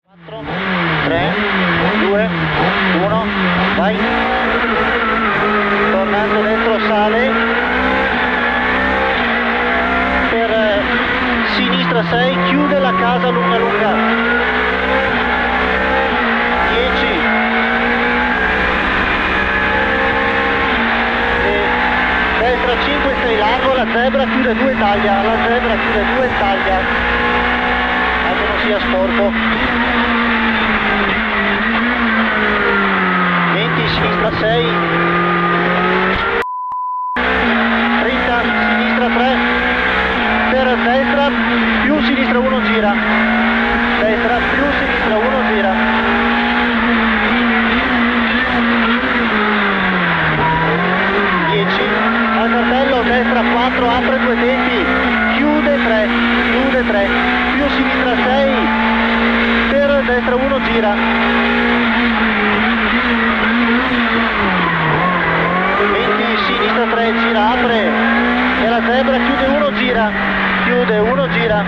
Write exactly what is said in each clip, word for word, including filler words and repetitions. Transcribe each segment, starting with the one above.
quattro, tre, due, uno, vai. Tornando dentro sale. Per eh, sinistra sei, chiude la casa lunga lunga. dieci. E destra cinque, stai largo, la zebra chiude due taglia, la zebra chiude due taglia. Anche non sia sporco. venti, sinistra sei. trenta, sinistra tre. Per destra, più sinistra uno gira. Destra, più sinistra uno gira. dieci. Al cartello, destra quattro, apre due tempi. Chiude tre, chiude tre. Più sinistra sei. Per destra uno gira. Sinistra tre, gira, apre e la zebra chiude uno, gira, chiude uno, gira.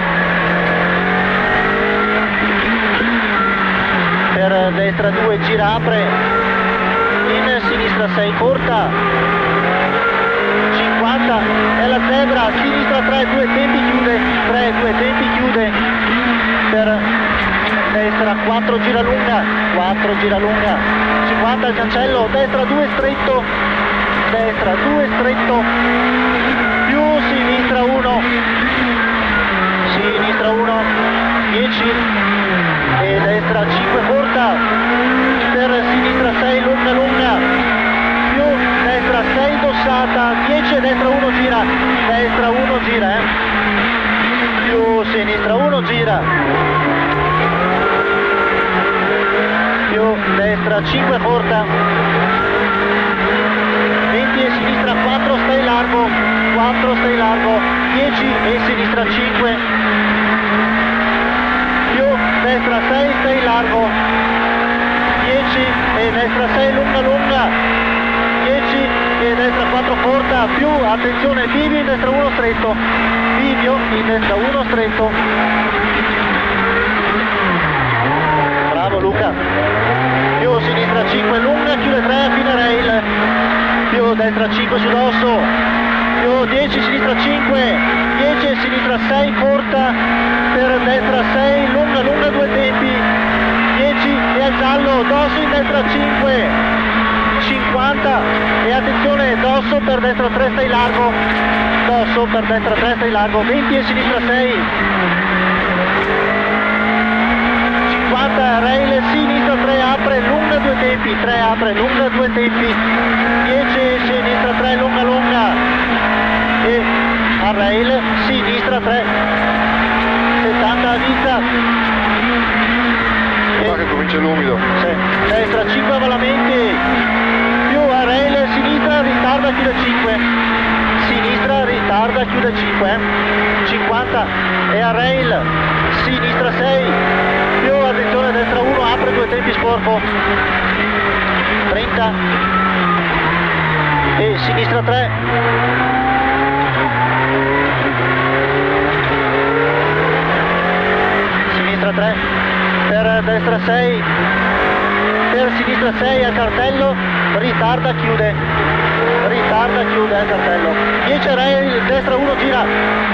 Per destra due, gira, apre, in sinistra sei, corta, cinquanta e la zebra, sinistra tre, due tempi, chiude, tre, due tempi, chiude. Per destra quattro, gira lunga, quattro, gira lunga, cinquanta il cancello, destra due, stretto. Destra due, stretto, più sinistra uno, sinistra uno, dieci e destra cinque, corta, per sinistra sei, lunga lunga, più destra sei, dossata, dieci e destra uno, gira, destra uno, gira, eh. Più sinistra uno, gira, più destra cinque, corta, venti e sinistra quattro, stai largo, quattro, stai largo, dieci e sinistra cinque, più destra sei, stai largo, dieci e destra sei, lunga lunga, dieci e destra quattro, corta, più, attenzione, bivio in destra uno, stretto, bivio in destra uno, stretto. Bravo Luca. Più sinistra cinque, lunga, chiude tre, fine rail. Più destra cinque sul dosso, più dieci, sinistra cinque, dieci e sinistra sei, corta, per destra sei, lunga, lunga due tempi, dieci e al giallo, dosso in destra cinque, cinquanta e attenzione, dosso per destra tre, stai largo, dosso per destra tre, stai largo, venti e sinistra sei, cinquanta, rail, sinistra tre, apre, lunga due tempi, tre, apre, lunga due tempi, dieci, sinistra tre, lunga lunga e a rail, sinistra tre, settanta a vista e che comincia l'umido, sì. Destra cinque avalamenti, più a rail, sinistra, ritarda, chiude cinque, sinistra, ritarda, chiude cinque, eh. cinquanta e a rail, sinistra sei, più attenzione, destra uno, apre due tempi, sporco, trenta e sinistra tre, sinistra tre, per destra sei, per sinistra sei al cartello, ritarda, chiude, ritarda, chiude al cartello, dieci rail, destra uno, gira,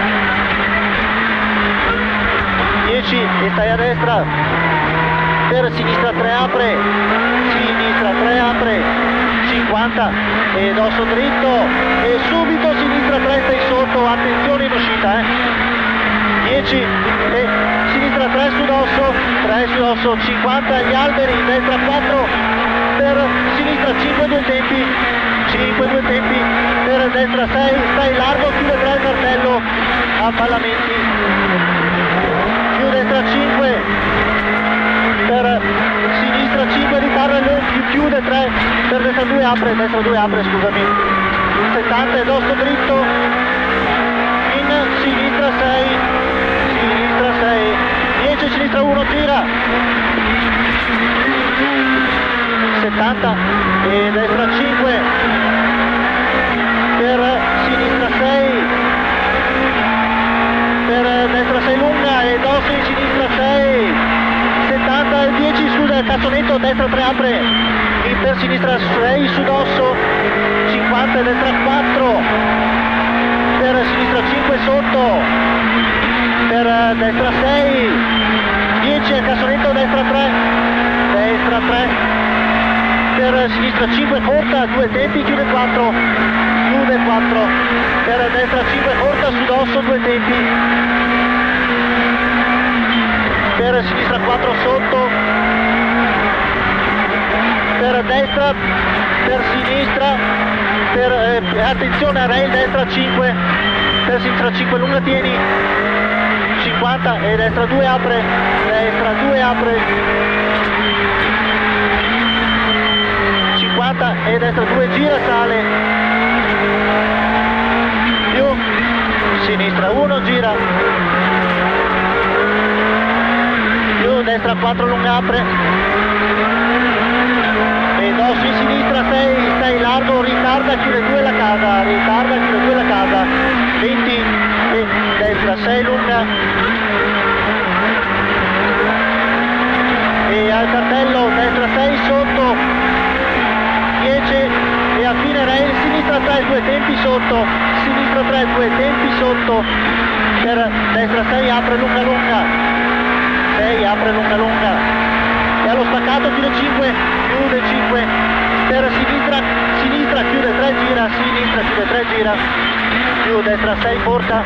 dieci e stai a destra, per sinistra tre, apre, sinistra tre, apre, cinquanta e dosso dritto e subito sinistra tre, stai sotto, attenzione in uscita, eh. dieci e sinistra tre su dosso, tre su dosso, cinquanta gli alberi, destra quattro, per sinistra cinque, due tempi, cinque, due tempi, per destra sei, stai largo, chiude tre il cartello, avvallamenti, più destra cinque, per sinistra cinque, ritarda, chiude tre, per destra due, apre, destra due, apre, scusami, settanta e dosso dritto, in sinistra sei, sinistra sei, dieci, sinistra uno, gira, settanta e destra cinque, per sinistra sei, per destra sei lunga e dosso in sinistra sei, settanta destra tre apre, e per sinistra sei su dosso, cinquanta e destra quattro, per sinistra cinque sotto, per destra sei, dieci a cassonetto, destra tre, destra tre, per sinistra cinque corta, due tempi, chiude quattro, chiude quattro, per destra cinque corta, su dosso, due tempi, per sinistra quattro sotto, per destra, per sinistra, per, eh, attenzione a rail destra cinque, per sinistra cinque lunga tieni, cinquanta e destra due apre, destra due apre, cinquanta e destra due gira sale, più, sinistra uno gira, più destra quattro lunga apre, e dosso in sinistra sei, sei largo, ritarda, chiude due la casa, ritarda, chiude due la casa, venti e destra sei lunga, e al cartello destra sei sotto, dieci e a fine rail sinistra tre, due tempi sotto, sinistra tre, due tempi sotto, per destra sei apre lunga lunga, sei apre lunga lunga, e allo staccato chiude cinque, chiude cinque, per sinistra, sinistra chiude tre gira, sinistra chiude tre gira, più destra sei corta,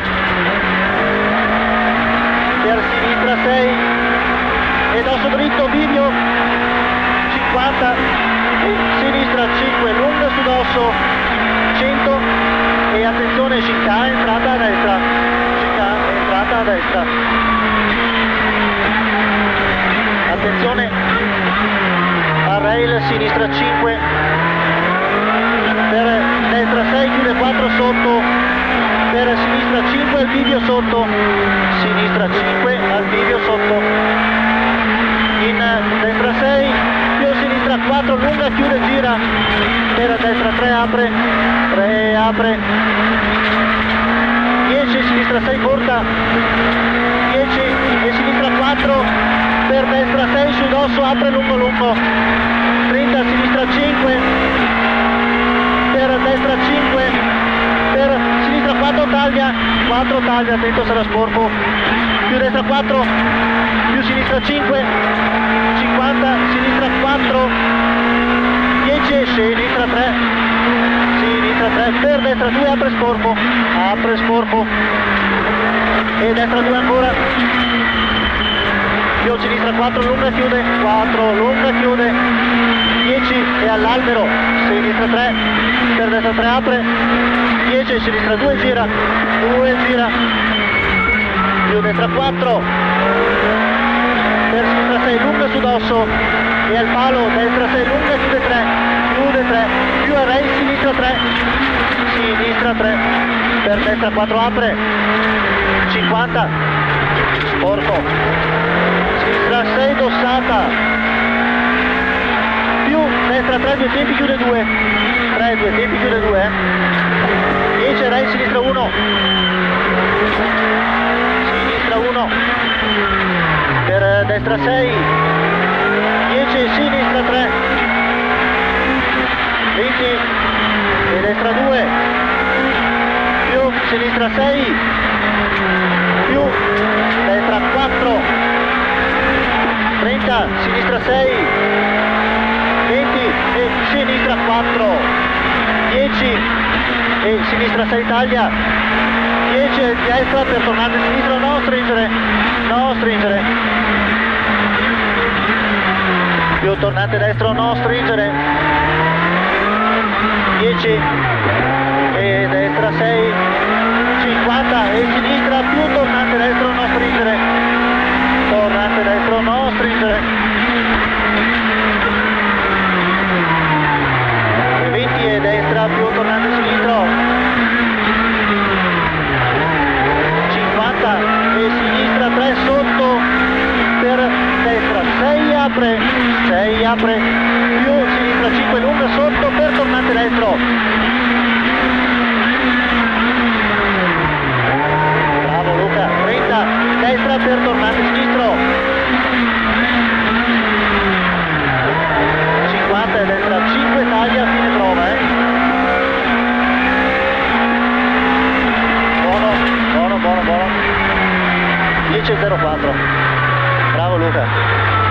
per sinistra sei, e dosso dritto bivio, cinquanta, e sinistra cinque lunga su dosso, cento, e attenzione chicane, entrata a destra, chicane, entrata a destra, attenzione a rail sinistra cinque, per destra sei chiude quattro sotto, per sinistra cinque al bivio sotto, sinistra cinque al bivio sotto, in destra sei più sinistra quattro lunga chiude gira, per destra tre apre, tre apre, dieci sinistra sei corta, dieci e sinistra quattro, per destra sei su dosso apre lungo lungo, trenta sinistra cinque, per destra cinque, per sinistra quattro taglia, quattro taglia, attento sarà sporco, più destra quattro, più sinistra cinque, cinquanta, sinistra quattro, dieci, sinistra tre, sinistra tre, per destra due apre sporco, apre sporco, e destra due ancora, più sinistra quattro lunga chiude, quattro lunga chiude, dieci e all'albero, sinistra tre, per destra tre apre, dieci, sinistra due gira, due gira, più destra quattro, per sinistra sei lunga su dosso, e al palo destra sei lunga chiude tre, chiude tre, più a rail sinistra tre, sinistra tre, per destra quattro apre, cinquanta, sporco, sinistra sei dossata, più destra tre, due tempi chiude due, tre, due tempi chiude due, dieci rail sinistra uno, sinistra uno, per destra sei, dieci sinistra tre, venti e destra due, più sinistra sei, più destra quattro, trenta, sinistra sei, venti e sinistra quattro, dieci e sinistra sei taglia, dieci e destra per tornare a sinistra, no stringere, no stringere, più tornante destro, no stringere, dieci e destra sei, cinquanta e sinistra più tornante destro, no stringere, tornante destro, no stringere, venti e destra più tornante sinistro, cinquanta e sinistra tre sotto, per destra sei apre, sei apre, più sinistra cinque lunga sotto, per tornante destro, bravo Luca, trenta, destra per tornante sinistro, dieci e zero quattro. Bravo Luca.